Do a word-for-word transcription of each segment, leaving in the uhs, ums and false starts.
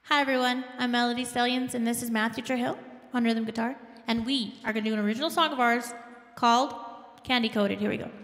Hi everyone, I'm Melody Stalians and this is Matthew Trehill on rhythm guitar, and we are going to do an original song of ours called Candy Coated. Here we go.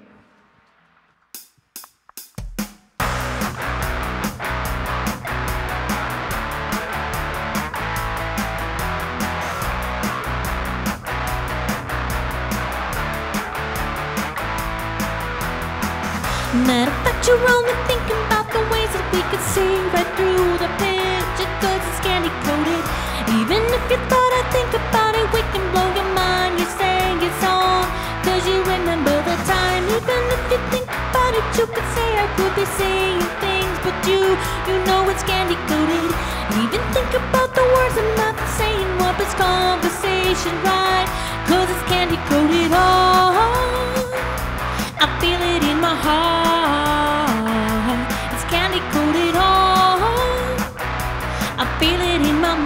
Matter of fact, you're only thinking about the ways that we could see right through the picture, cause it's candy coated. Even if you thought I'd think about it, we can blow your mind. You say it's on, cause you remember the time. Even if you think about it, you could say I could be saying things, but you, you know it's candy coated. Even think about the words I'm not saying, what is conversation, right? Cause it's candy coated. Oh, I feel it in my heart. It's candy coated. Oh, I feel it in my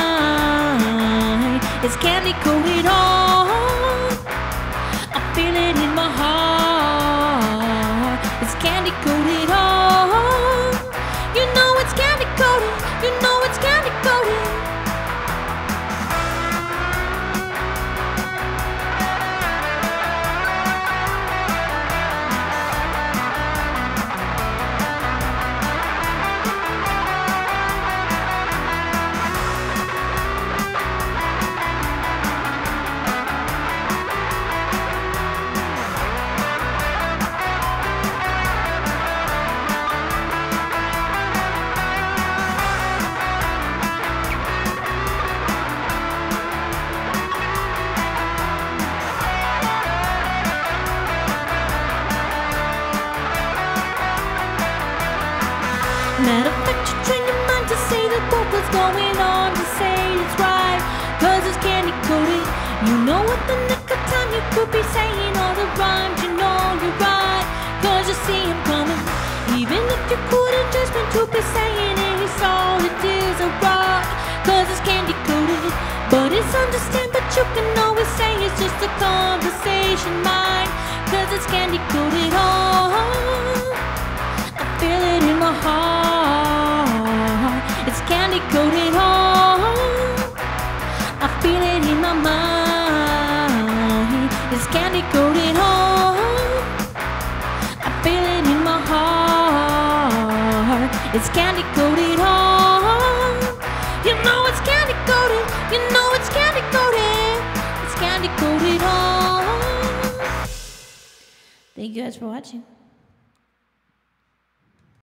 mind. It's candy coated. Oh, I feel it in my heart. It's candy coated. Oh, you know it's candy coated. You know it's candy coated. Matter of fact, you train your mind to say that what was going on, to say it's right, cause it's candy coated. You know what the nick of time you could be saying all the rhymes, you know you're right, cause you see him coming. Even if you couldn't just meant to be saying it, it's all it is, a rock, cause it's candy coated. But it's understand, but you can always say it's just a conversation, mine, cause it's candy coated. Oh, I feel it in my heart. It's candy coated. Oh, I feel it in my mind. It's candy coated. Oh, I feel it in my heart. It's candy coated. Oh, you know it's candy coated. You know it's candy coated. It's candy coated. Oh, thank you guys for watching.